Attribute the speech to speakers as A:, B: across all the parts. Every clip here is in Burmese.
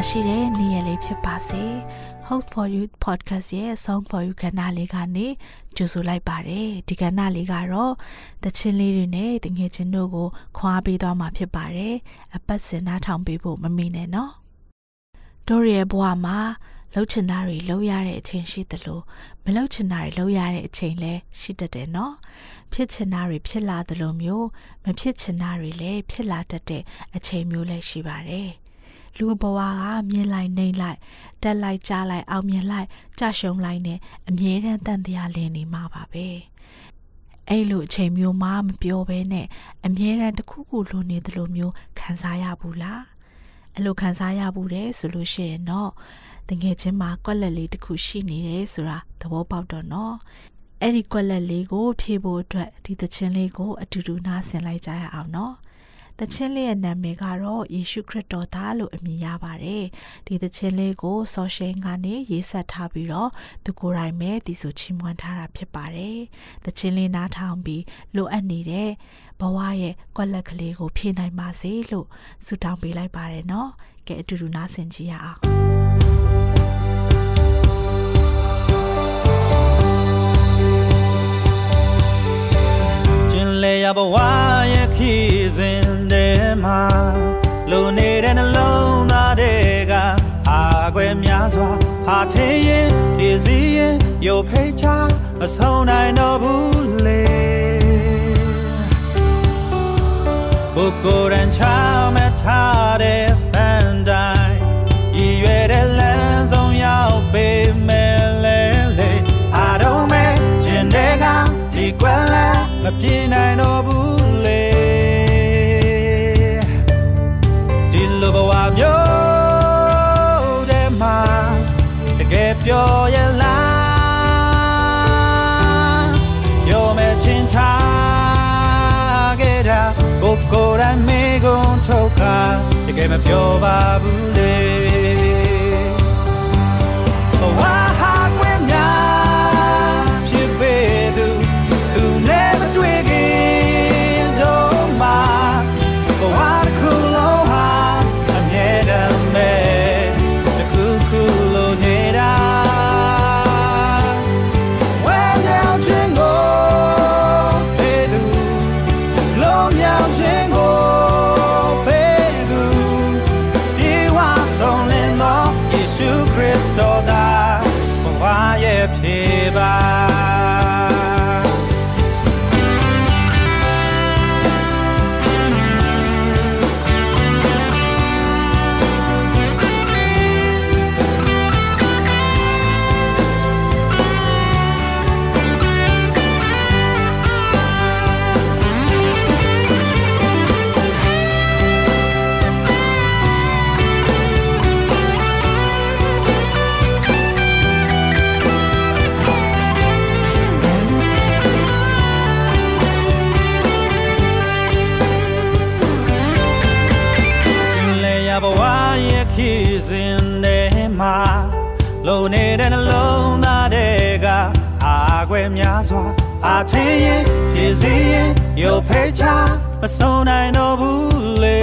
A: ရှိတဲ့နေ့ရက်လေးဖြစ်ပါစေ Hope for You podcast ရဲ့ Song for You ကဏ္ဍလေးကနေကြိုဆိုလိုက်ပါတယ်ဒီကဏ္ဍလေးကတော့သချင်းလေးတွေနဲ့တငယ်ချင်းတို့ကိုခွာပေးသွားမှာဖြစ်ပါတယ်အပတ်စဉ်နားထောင်ပေးဖို့မမေ့နဲ့နော်တို့ရဲ့ဘဝမှာလှုပ်ချင်တာတွေလှုပ်ရတဲ့အချိန်ရှိသလိုမလှုပ်ချင်တာတွေလှုပ်ရတဲ့အချိန်လည်းရှိတတ်တယ်နော်ဖြစ်ချင်တာတွေဖြစ်လာသလိုမျိုးမဖြစ်ချင်တာတွေလည်းဖြစ်လာတတ်တဲ့အချိန်မျိုးလည်းရှိပါတယ်လူဘဝကမြင်လိုက်နှိမ့်လိုက်တက်လိုက်ကြားလိုက်အောင်မြင်လိုက်ကြရှုံလိုက်နဲ့အမြဲတမ်းတန်တရားလင်းနေမှာပါပဲအဲ့လိုအချိန်မျိုးမှမပြောဘဲနဲ့အမြဲတမ်းတစ်ခုခုလိုနေသလိုမျိုးခံစားရဘူးလားအဲ့လိုခံစားရဘူးတဲ့ဆိုလို့ရှိရင်တော့တကယ်ချင်းမှာကွက်လက်လေးတစ်ခုရှိနေတယ်ဆိုတာသဘောပေါက်တော့နော်အဲ့ဒီကွက်လက်လေးကိုဖြည့်ဖို့အတွက်ဒီသချင်းလေးကိုအတူတူနားဆင်လိုက်ကြရအောင်နော်သချင်းလေးရဲ့နာမည်ကတော့ယေရှုခရစ်တော်သားလို့အမည်ရပါတယ်ဒီသချင်းလေးကိုဆော့ရှယ်ကနေရေးဆက်ထားပြီးတော့သူကိုယ်တိုင်ပဲဒီဆိုချီးမွမ်းထားတာဖြစ်ပါတယ်သချင်းလေးနားထောင်ပြီးလိုအပ်နေတဲ့ဘဝရဲ့ကွက်လက်ကလေးကိုဖြည့်နိုင်ပါစေလို့ဆုတောင်းပေးလိုက်ပါတယ်နော်ကဲအတူတူနားဆင်ကြရအောင်
B: လေရဘဝရဲ့ခီးစဉ်ထဲမှာလုံနေတဲ့နှလုံးသားတွေကအာခွဲများစွာဖာထေးရင်ပြည်စည်းရင်ရုပ်ဖိတ်ချမဆုံးနိုင်တော့ဘူးလေဘုကိုယ်ရန်ချမထားတဲ့ပန်းတိုင်းရည်ရွယ်တဲ့လမ်းဆုံးရောက်ပေမဲ့လေအားလုံးမဲ့ရှင်တွေကဒီကွယ်လဲမပြေနိုင်တော့ဘူးလေဒီလိုဘဝမျိုးတဲ့မှာတကယ်ပြောရလားပြောမဲ့ချင်းချခဲ့တာကိုယ်တိုင်မေကုန်ထုတ်ခါတကယ်မပြောပါဘူးလေဘဝဟာကွယ်များဖြစ်ပေသူသူနဲ့မတွေ့ခင်တော့မှဘဝတစ်ခုလုံးဟာအမြဲတမ်းပဲတစ်ခုခုလိုနေတာဝဲမြောင်ခြင်းကိုပေးသူလုံးမြောင်ခြင်းကိုပေးသူပြေဝဆုံးလင်းသောယေရှုခရစ်တော်သာဘဝရဲ့ပြေပါဘဝရဲ့ခီးစဉ်ထဲမှာလုံနေတဲ့နှလုံးသားတွေကအာခွဲများစွာအထင်းရင်ဖြစ်စီရင်ရုပ်ဖိတ်ချမဆုံးနိုင်တော့ဘူးလေ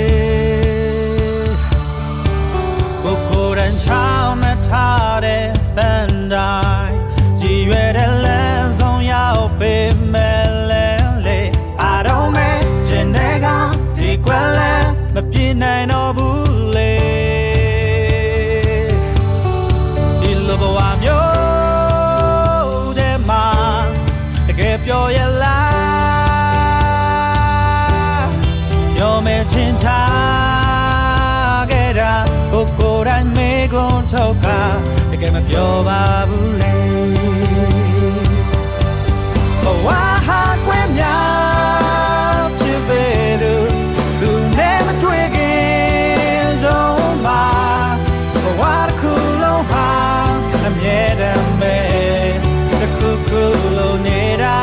B: ကိုယ်ကိုယ်ရန်ချောင်းမထားတဲ့ပန်းတိုင်းကြည်ရွယ်တဲ့လမ်းဆုံးရောက်ပေမဲ့လေအားလုံးမဲ့ရှင်တွေကဒီကွယ်လဲမပြေနိုင်တော့ဘူးလေဒီလိုဘဝမျိုးတဲ့မှာတကယ်ပြောရလားပြောမဲ့ချင်းချခဲ့တာကိုယ်ကိုယ်တိုင်မေကုန်ထုတ်ခါတကယ်မပြောပါဘူးလေဘဝဟာကွယ်များဖြစ်ပေသူသူနဲ့မတွေ့ခင်တော့မှဘဝတစ်ခုလုံးဟာအမြဲတမ်းပဲတစ်ခုခုလိုနေတာ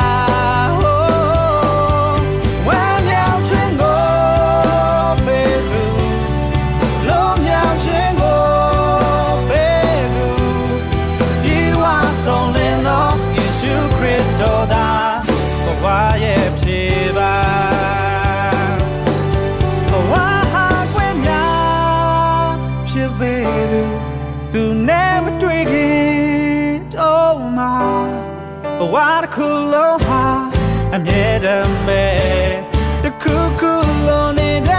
B: ဝမ်းမြောက်ခြင်းကိုပေးသူလုံးမြောက်ခြင်းကိုပေးသူဒီဝါဆုံးလင်းသောယေရှုခရစ်တော်သာဘဝရဲ့ဖြစ်的苦龙哈，灭的美的苦苦龙你的。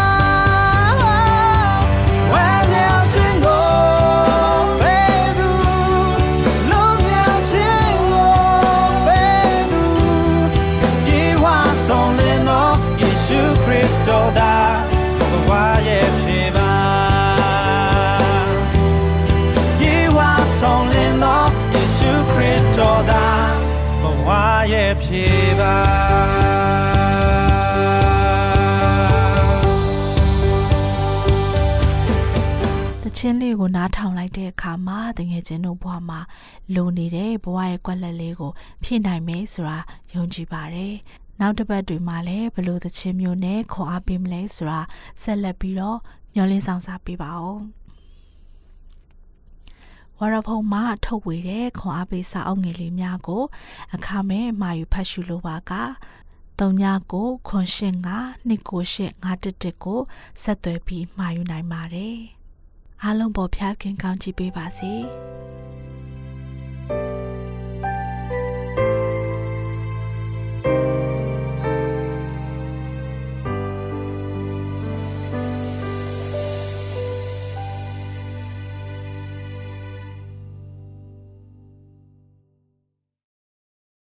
A: ချင်းလေးကိုနားထောင်လိုက်တဲ့အခါမှာတကယ်ချင်းတို့ဘဝမှာလိုနေတဲ့ဘဝရဲ့ကွက်လက်လေးကိုဖြည့်နိုင်မယ်ဆိုတာယုံကြည်ပါတယ်။နောက်တစ်ပတ်တွေမှာလည်းဘလို့သချင်းမျိုးနဲ့ခေါ်အားပေးမလဲဆိုတာဆက်လက်ပြီးတော့မျှော်လင့်ဆောင်စားပေးပါဦး။ဝရဖုံမှာထုတ်ဝေတဲ့ခေါ်အားပေးစာအုပ်ငယ်လေးများကိုအခမဲ့မှာယူဖတ်ရှုလိုပါက399852985111ကိုဆက်သွယ်ပြီးမှာယူနိုင်ပါတယ်။အားလုံးပေါ်ဖျားခင်ကောင်းချီးပေးပါစေ။